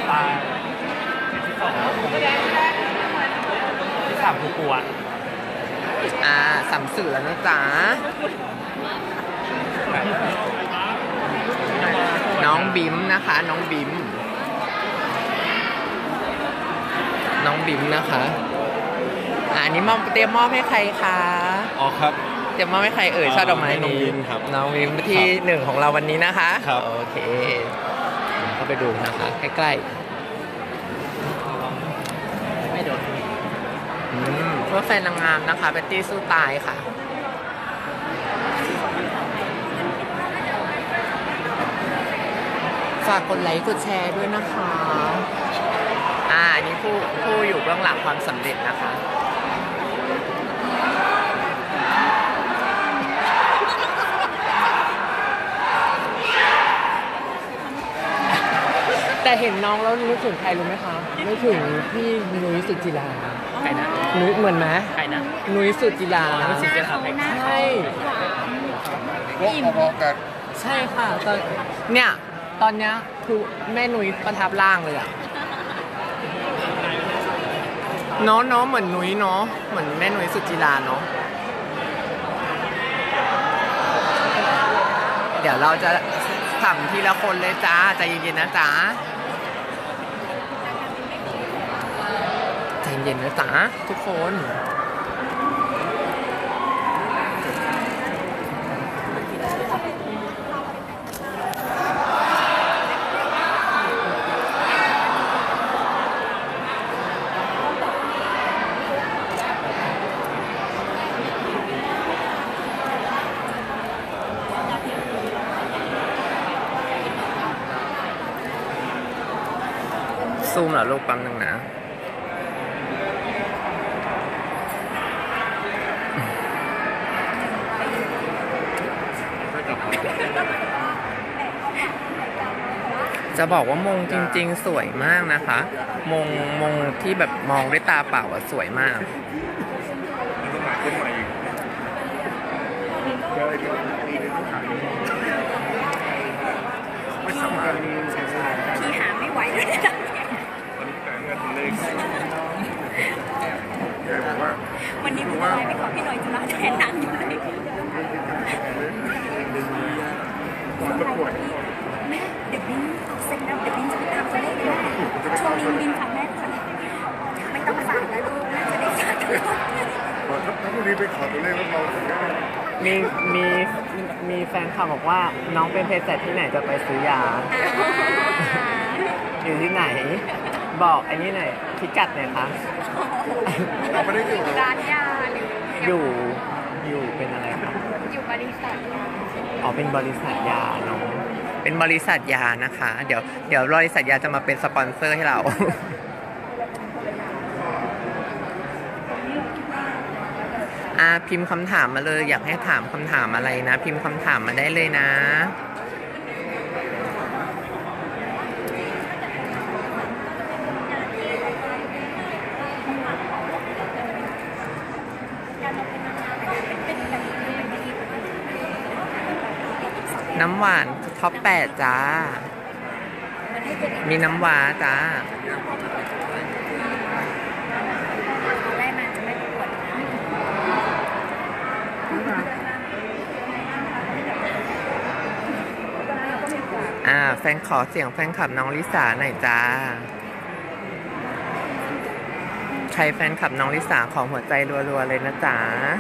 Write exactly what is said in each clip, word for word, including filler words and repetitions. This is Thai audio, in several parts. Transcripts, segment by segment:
ตาที่สองที่สามกูกลัวอ่าสามสื่อแล้วนะจ๊ะน้องบิมนะคะ น้องบิมน้องบิมนะคะอันนี้มอบเตรียมมอบให้ใครคะอ๋อครับเตรียมมอบให้ใครเอ่ยช่อดอกไม้นี้น้องบิมที่หนึ่งของเราวันนี้นะคะโอเคเข้าไปดูนะคะใกล้ๆไม่โดนเพื่อแฟนนางงามนะคะเบตตี้สู้ตายค่ะฝากกดไลค์กดแชร์ด้วยนะคะอ่าอันนี้ผู้ผู้อยู่เบื้องหลังความสำเร็จนะคะแต่เห็นน้องแล้วนึกถึงใครรู้ไหมคะนึกถึงพี่นุ้ยสุจิราใครนะนุ้ยเหมือนไหมใครนะนุ้ยสุจิราใช่พอๆกันใช่ค่ะตอนเนี่ยตอนเนี้ยคือแม่นุ้ยประทับร่างเลยอะเนาะเนาะเหมือนนุ้ยเนาะเหมือนแม่นุ้ยสุจิราเนาะเดี๋ยวเราจะสั่งทีละคนเลยจ้าใจเย็นๆนะจ้าใจเย็นๆนะจ้าทุกคนซูมเหรอลูกปั๊มหนึ่งนะจะบอกว่ามงจริงๆสวยมากนะคะมงมงที่แบบมองด้วยตาเปล่าอะสวยมากที่หาไม่ไหวเลยนะวันนี้ผมไปขอพี่หน่อยจะมาแทนนางอยู่เลยแม่เดี๋ยวบินเสร็จแล้วเดี๋ยวบินจะไปทำตัวเลขแม่ช่วงนี้บินฝากแม่ค่ะไม่ต้องฝากนะลูกแม่จะได้ฝากทุกคนถ้าพรุ่งนี้ไปขอตัวเลขแล้วเราถึงได้มีมีมีแฟนคลับบอกว่าน้องเป็นเภสัชที่ไหนจะไปซื้อยาอยู่ที่ไหนบอกอันนี้หน่อยพิกัดหน่อยคะเราไม่ได้อยู่ร้านยาอยู่อยู่เป็นอะไรครับอยู่บริษัทอ๋อเป็นบริษัทยาเนาะเป็นบริษัทยานะคะเดี๋ยวเดี๋ยวบริษัทยาจะมาเป็นสปอนเซอร์ให้เราอ่าพิมพ์คำถามมาเลยอยากให้ถามคำถามอะไรนะพิมพ์คำถามมาได้เลยนะน้ำหวานท็อปแปดจ้ามีน้ำหวานจ้าอ่าแฟนขอเสียงแฟนคลับน้องลิสาหน่อยจ้าใครแฟนคลับน้องลิสาของหัวใจรัวๆเลยนะจ๊ะ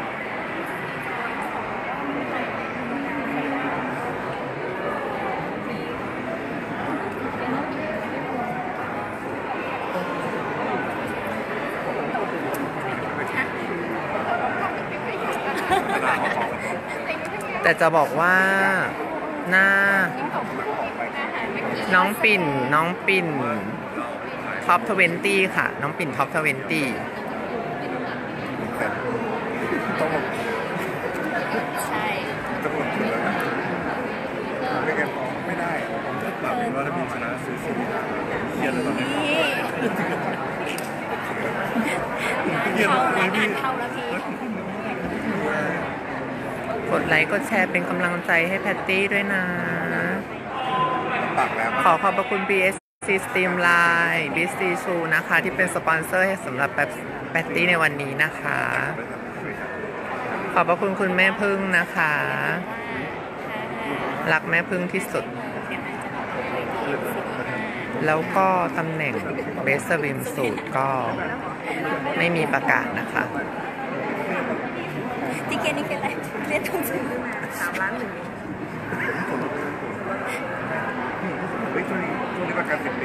แต่จะบอกว่าหน้าน้องปิ่นน้องปิ่นท็อปทเวนตี้ค่ะน้องปิ่นท็อปทเวนตี้ใช่ไม่ไงไม่ได้ผมจะปรับเป็นว่าถ้ามีชนะซื้อสี่เครียดเลยตอนนี้เครียดเลยพี่เข้าแล้วพี่กดไลค์กดแชร์เป็นกำลังใจให้แพตตี้ด้วยนะปากแล้วขอขอบพระคุณ บี เอสซีสตีมไลน์บิสซีชูนะคะที่เป็นสปอนเซอร์ให้สำหรับแปตตี้ในวันนี้นะคะ ขอบพระคุณคุณแม่พึ่งนะคะ รักแม่พึ่งที่สุด แล้วก็ตำแหน่งเบสสวิมสูตรก็ไม่มีประกาศนะคะติเกตนี่เป็นอะไรเรียนต้องซื้อมาสามล้านหนึ่งเฮ้ยช่วงนี้ช่วงนี้ประกันสิบปี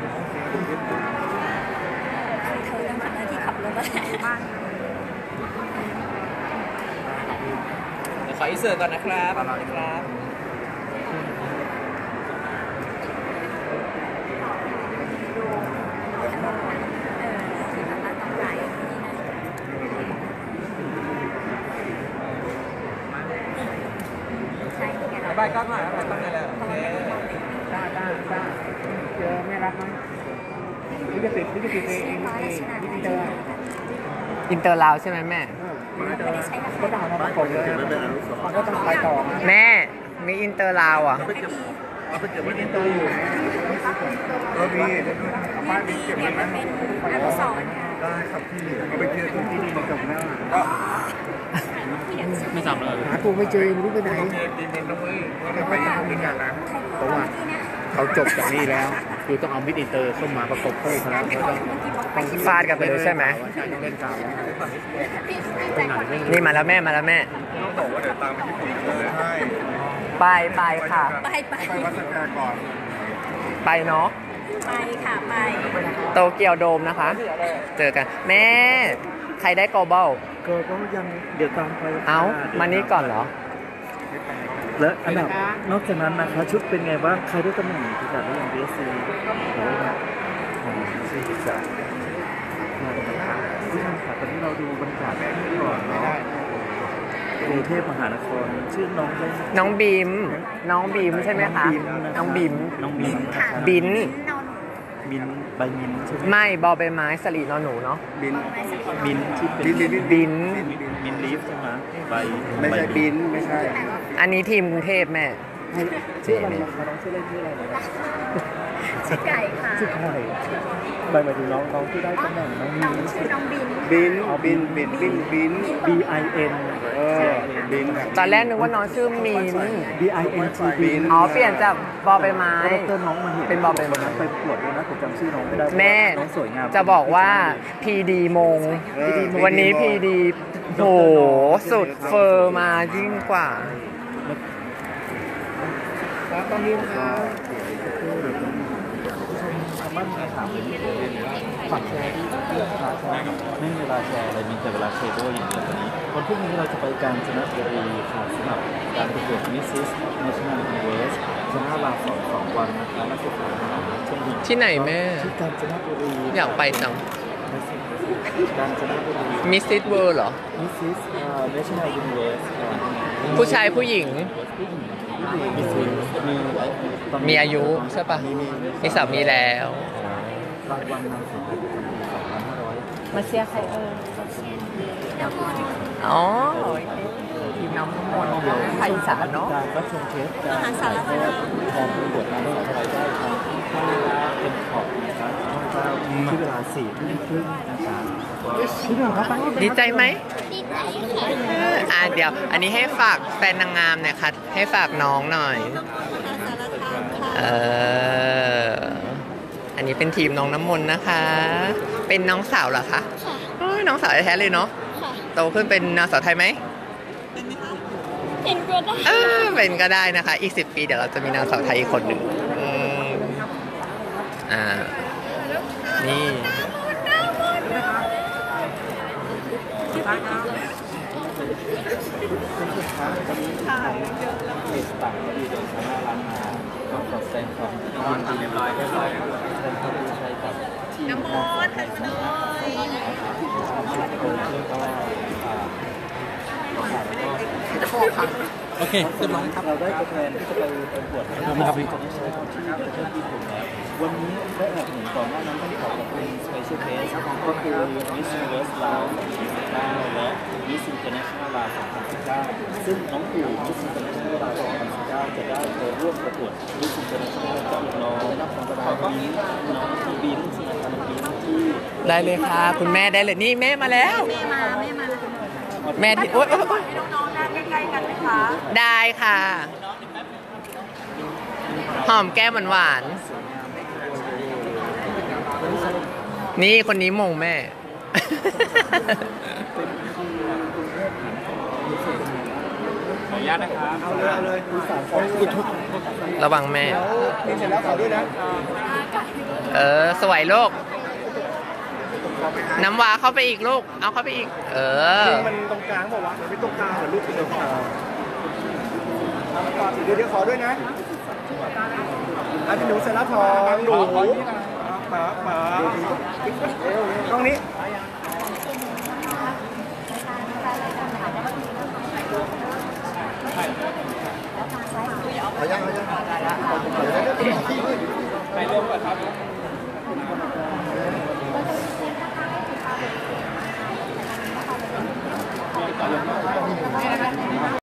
เธอต้องทำหน้าที่ขับรถมาบ้านเดี๋ยวขออินเสิร์ตก่อนนะครับครับ บายก้อนหน่อยบายก้อนหน่อยแล้วโอเคจ้าจ้าจ้าเจอไม่รักมั้ยนี่จะติดนี่จะติดเองเองอินเตอร์อินเตอร์ลาวใช่ไหมแม่ก็ต้องเอามาก่อนเลยมันก็ต้องไปต่อแม่มีอินเตอร์ลาวอ่ะเอาไปเก็บไว้ในตู้อยู่เรามีเอาป้ายไปเก็บไว้ไหมได้ครับพี่เอาไปเก็บตู้ที่ดีจบแล้วก็ไม่จำเลยหาตัวไม่เจอไม่รู้ไปไหนดีมันต้องมือเราไปยังด้วยกันนะเพราะว่าเขาจบจากนี่แล้ว คือต้องเอามิดอินเตอร์เข้ามาประกบคู่เขาแล้วเขาต้องต้องฟาดกันไปเลยใช่ไหมใช่ต้องเล่นกาวไปไหนไม่นี่มาแล้วแม่มาแล้วแม่ต้องบอกว่าเดี๋ยวตามไปญี่ปุ่นเลยใช่ไปไปค่ะไปไปไปวัดสักการก่อนไปเนาะไปค่ะไปโตเกียวโดมนะคะ เจอกันแม่ใครได้โกลบอลก็ก็ยังเดี๋ยวตามไปเอ้ามานี่ก่อนเหรอแล้วอันดับนอกจากนั้นนะคะชุดเป็นไงบ้างใครได้ตำแหน่งที่จัดได้อย่าง บี เอส ซี โอ้ยของซีจัดที่ทำค่ะตอนนี้เราดูบรรยากาศก่อนเนาะกรุงเทพมหานครชื่อน้องเล่นน้องบีมน้องบีมใช่ไหมคะน้องบีมน้องบินนะครับบินบินใบมินใช่ไหมไม่บอใบไม้สลีนอหนูเนาะบินบินที่เป็นบินบินบินบินลีฟใช่ไหมใบไม่ใช่บินไม่ใช่อันนี้ทีมกรุงเทพแม่ชื่ออะไรนะน้องชื่อเล่นชื่ออะไรนะชื่อไก่ค่ะชื่อใครใบหมายถึงน้องน้องที่ได้ตำแหน่งน้องน้องมินชื่อน้องบินบินบินบินบินบิน B I N เออบินตอนแรกนึกว่าน้องชื่อมีน B I N T บินอ๋อเปลี่ยนจากบอใบไม้แล้วดรน้องมาเห็นเป็นบอใบไม้ไปประกวดด้วยนะผมจำชื่อน้องไม่ได้แม่น้องสวยงามจะบอกว่าพีดีมง วันนี้พีดีโหสุดเฟอร์มายิ่งกว่าครับตอนนี้นะครับชาวบ้านถามฝากแชร์ที่เพื่อนครับไม่มีเวลาแชร์อะไรมีแต่เวลาแชร์ด้วยอย่างเดียววันนี้วันพรุ่งนี้เราจะไปกาญจนบุรีค่ะสำหรับการประกวด Missus National Universe ชนะลาสองสองวันนะคะนักศึกษาช่วงที่ไหนแม่ที่กาญจนบุรีอยากไปจังกาญจนบุรีมิสซิสเวิร์เหรอ Missus National Universe ผู้ชายผู้หญิงมีสิมีมีอายุใช่ปะมีสามีแล้วรางวัลนำส่งประจำปีสองพันห้าร้อยมาเชียร์ใครเอออ๋อทีมน้ำมนต์ไทยอีสานเนาะการรับชมเทปการถ่ายทอดการประกวดนางสาวไทยได้ทางช่องเป็นขอบนะครับช่องเก้าที่เวลาสี่ทุ่มครึ่งนะครับพี่หนึ่งครับดีใจไหมอ่าเดี๋ยว อันนี้ให้ฝากแฟนนางงามหน่อยค่ะให้ฝากน้องหน่อย เออ อันนี้เป็นทีมน้องน้ำมนต์นะคะ เป็นน้องสาวเหรอคะโอ้ยน้องสาวแท้ๆเลยเนาะโตขึ้นเป็นนางสาวไทยไหมเป็นก็ได้เออเป็นก็ได้นะคะ อีกสิบปีเดี๋ยวเราจะมีนางสาวไทยอีกคนหนึ่งอืมอ่า นี่เอกต่างก็ดีโดยสาราลานาต้องขอแสดงความยินดีเรียบร้อยเรียบร้อยแสดงความดีใจกับทีมน้ำมันทันน้อยคนที่ก็โอเคเรียบร้อยครับเราได้ตัวแทนที่จะไปประกวดนะครับจะได้ใช้ของที่ประเทศญี่ปุ่นแล้ววันนี้ได้แอบเห็นก่อนหน้านั้นต้องขอขอบคุณ Special Case ก็คือ Miss Universe ลาวสองพันสิบเก้าและ Miss International ลาวสองพันสิบเก้าซึ่งน้องปู่ Miss International ลาวสองพันสิบเก้าจะได้ไปร่วมประกวด Miss International กับน้องขอบคุณน้องทีบินที่น้องบินที่ได้เลยค่ะคุณแม่ได้เลยนี่แม่มาแล้วแม่มาแม่มาแม่ที่โอ๊ยโอ๊ยโอ๊ยให้น้องๆนั่งใกล้ๆกันไหมคะได้ค่ะ หอมแก้มหวานๆนี่คนนี้มงแม่ขออนุญาตนะครับเอาเลยเอาเลยคุณสามคนระวังแม่นี่เสร็จแล้วขอด้วยนะเออ สวยลูก น้ำวาเข้าไปอีกลูก เอาเข้าไปอีก เออมันตรงกลางบอกว่ามันไม่ตรงกลางเหรอลูกเดียวพอเดี๋ยวเดี๋ยวขอด้วยนะอันนี้หนูเสร็จแล้วพอหนูป๋าป๋าตรงนี้เอายังเอายังไปเริ่มก่อนครับ